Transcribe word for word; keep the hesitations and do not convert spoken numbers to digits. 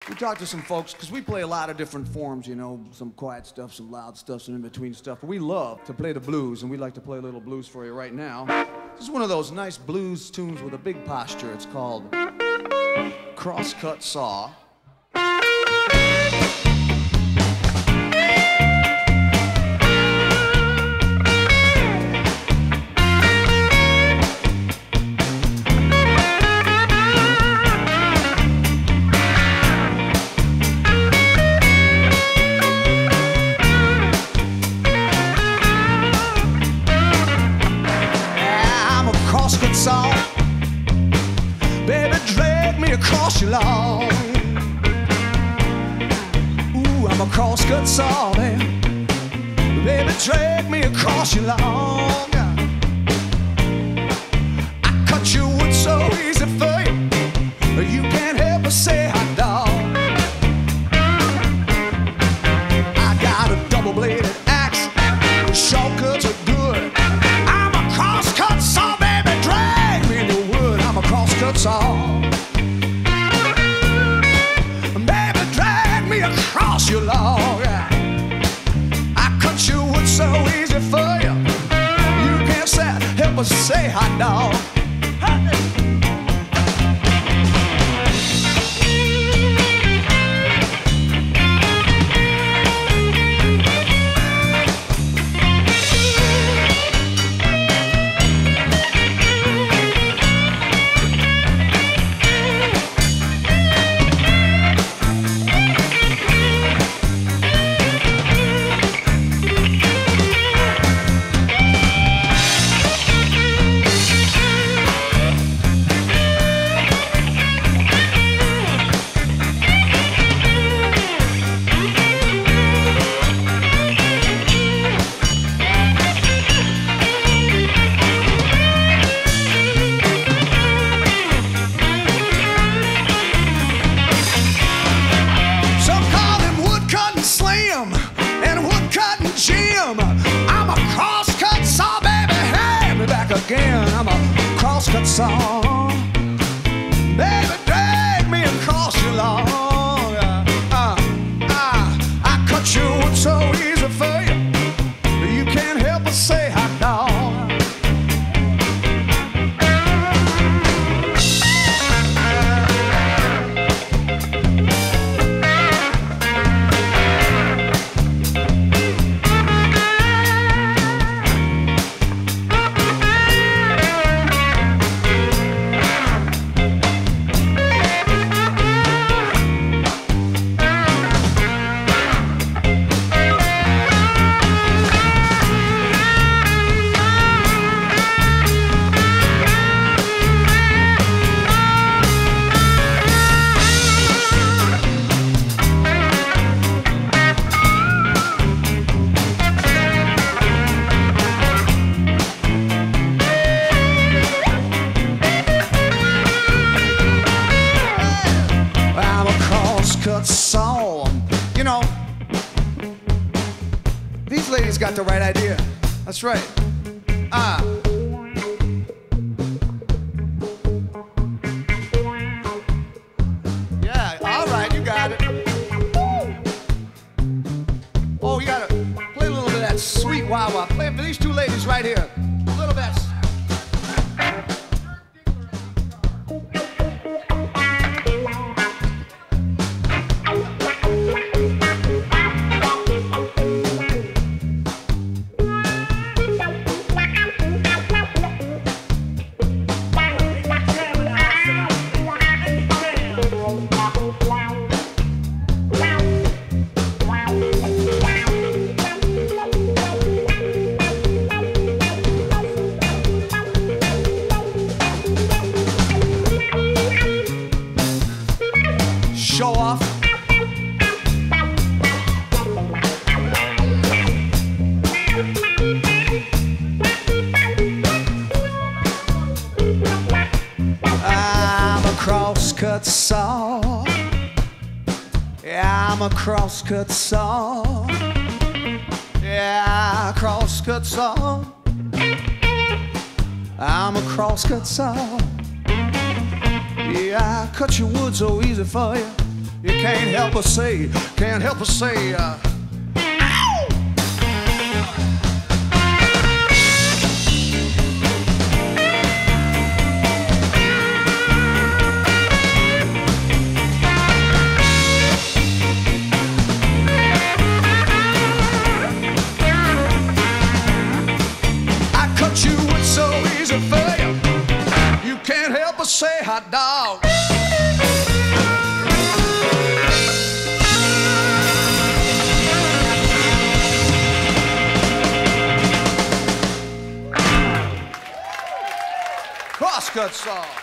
We talked to some folks, because we play a lot of different forms, you know, some quiet stuff, some loud stuff, some in-between stuff. But we love to play the blues, and we'd like to play a little blues for you right now. This is one of those nice blues tunes with a big posture. It's called Crosscut Saw. Crosscut saw, baby, drag me across your lawn. Ooh, I'm a crosscut saw, baby, baby, drag me across your lawn. I cut your wood so easy for you, you can't help but say hot dog. I got a double-bladed axe, shortcuts are good. I'm a crosscut saw, crosscut saw. Baby, drag me across your log. I cut your wood so easy for you, you can't say, help but say hot dog. I'm a crosscut saw, baby, hand me back again. I'm a crosscut saw, baby, drag me across your lawn. Uh, uh, I cut your wood so easy for you, you can't help but say hot dog. Saw, you know, these ladies got the right idea. That's right. Ah. Yeah, all right, you got it. Oh, you gotta play a little bit of that sweet wah wah. Play it for these two ladies right here. A little bit. Show off. I'm a crosscut saw. Yeah, I'm a crosscut saw. Yeah, crosscut saw. I'm a crosscut saw. Yeah, I cut your wood so easy for you, You can't help but say, can't help but say, uh, ow! I cut you, it's so easy for you. You can't help but say hot dog. Crosscut Saw.